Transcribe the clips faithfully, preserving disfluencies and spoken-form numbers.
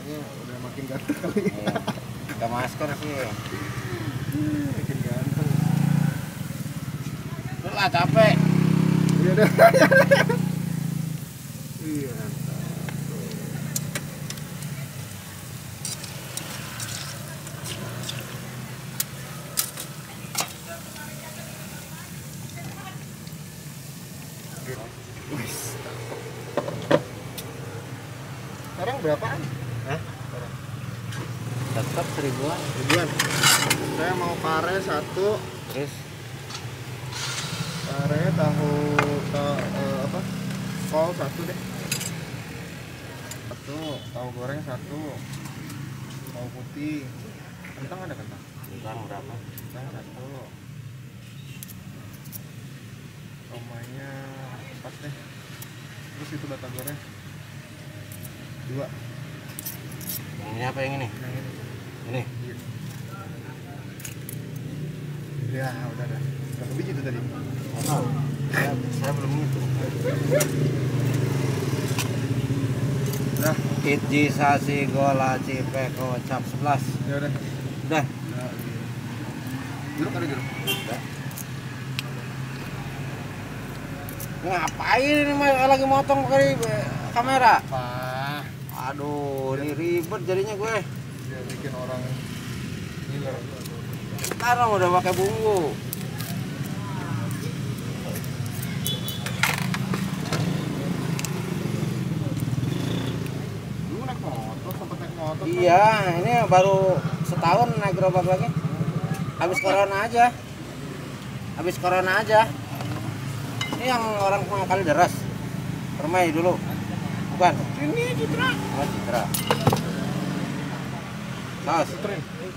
Mukanya udah makin ganteng kali. Iya. Pakai masker sih. Makin ganteng. Udah lah capek. Iya dah. Iya. Wis. Sekarang berapaan? Hah? Tetap seribuan. Ribuan. Saya mau pare satu, Terus pare tahu ta- eh, apa? Kol satu deh. Satu, tahu goreng satu. Tahu putih. Kentang ada kentang? kurang berapa? Kentang satu. Tomanya empat deh. Terus itu batagornya dua. Yang ini apa yang ini? Yang ini. Ini. Iya. Ya udah dah. Berapa biji itu tadi? Nggak tahu. Saya, saya belum ngitung. Udah. Itji sasi gola cipeko cap sebelas. Ya udah. Udah. Udah. Jeruk ada jeruk. Udah. Ngapain ini Mas? Lagi motong pakai kamera? Apa? Aduh, ini ribet jadinya gue. Dia bikin orang ngiler. Sekarang udah pakai bumbu. Lu naik motor, sempet naik motor. Iya, ini baru setahun naik gerobak lagi. Habis corona aja. Habis corona aja. Ini yang orang punya kali deras. Permai dulu. Bukan. Ini Citra. Oh, Citra. Saus. Citrin.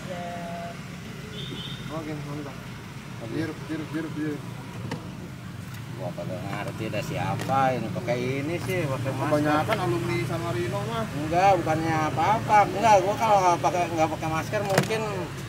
Oke, mantap. Jeruk, jeruk, jeruk, jeruk. Gua kagak ngerti dah siapa ini pakai ini sih, pakai masker. Kebanyakan alumni Samarino mah. Enggak, bukannya apa-apa. Enggak, gua kalau nggak pakai nggak pakai masker mungkin